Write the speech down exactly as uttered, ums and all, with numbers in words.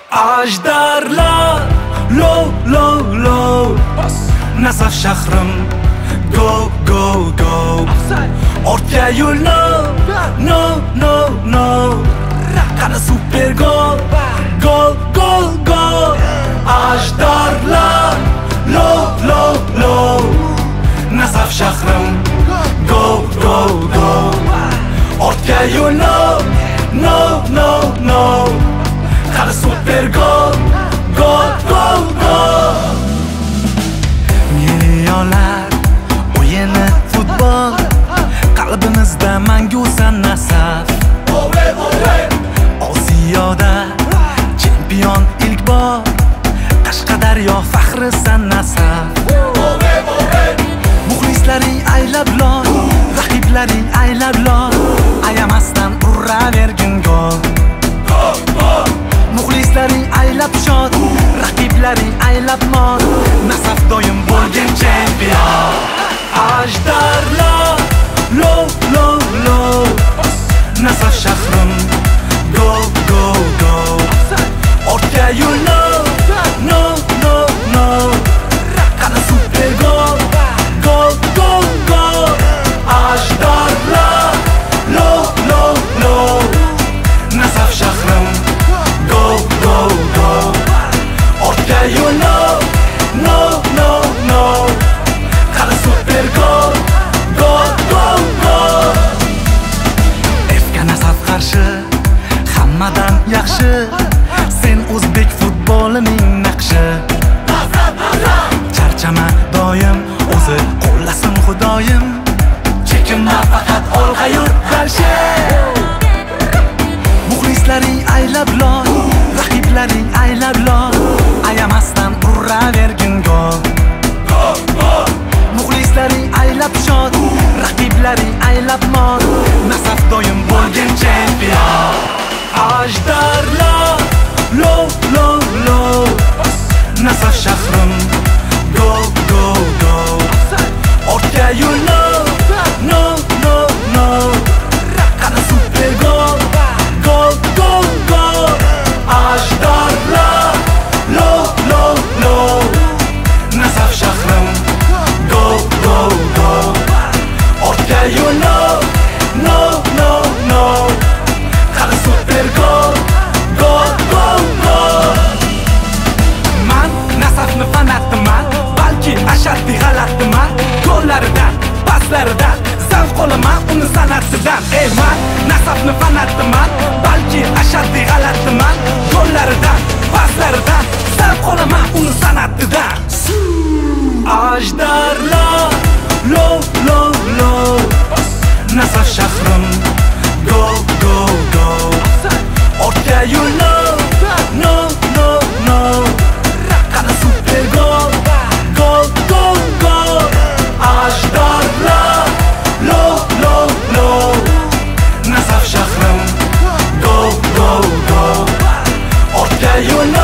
Ajdarlar low low low Nasaf shahrim go go go Ortga yo'l no no no no Qani super gol gol gol gol Ajdarlar low low low Nasaf shahrim go go go Ortga yo'l no no no no Qani super gol gol gol gol Milyonlar o'yini futbol qalbimizda mangusan Nasaf Osiyoda chempion ilk bor Qashqadaryo faxrisan Nasaf Muxlislaring aylablor raqiplaring aylablor ayamasdan uravergin gol Muxlislaring aylab shod raqiplaring aylab mod Nasaf doim bo'lgan chempion Ajdarlar low low low Nasaf shahrim go go go Ortga yo'l no no no no Qani super gol gol gol gol Ajdarlar low low low Nasaf shahrim go go go Ortga yo'l no no no no Qani super gol gol gol gol Efga Nasaf qarshi hammadan yaxshi Sen o'zbek futbolining naqshi Charchama doim o'zi qo'llasin xudoyim Chekinma faqat olg'a yur qarshi Muxlislaring aylablor raqiplaring aylablor ayamasdan uravergin gol Muxlislaring aylab shod raqiplaring aylab mod Nasaf doim bo'lgan chempion Ajdarlar low low low Nasaf shahrim go go go Ortga yo'l no no no no Qani super gol gol gol gol Ajdarlar low low low Nasaf shahrim go go go Ortga yo'l no no no no Qani super gol gol gol gol Man Nasafni fanatiman balki ashaddiy g'alatiman Gollaridan paslaridan zavq olaman uni san'atidan Ey man Nasafni fanatiman balki ashaddiy g'alatiman Gollaridan paslaridan zavq olaman uni san'atidan Ajdarlar low low low Nasaf shahrim go go go Ortga yo'l no no no no Qani super gol gol gol gol Ajdarlar low low low Nasaf shahrim go go go Ortga yo'l no